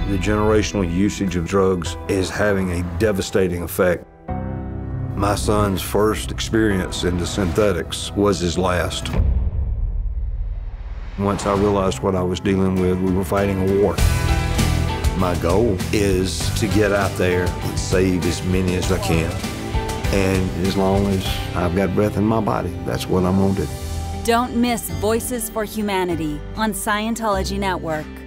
The generational usage of drugs is having a devastating effect. My son's first experience into synthetics was his last. Once I realized what I was dealing with, we were fighting a war. My goal is to get out there and save as many as I can. And as long as I've got breath in my body, that's what I'm gonna do. Don't miss Voices for Humanity on Scientology Network.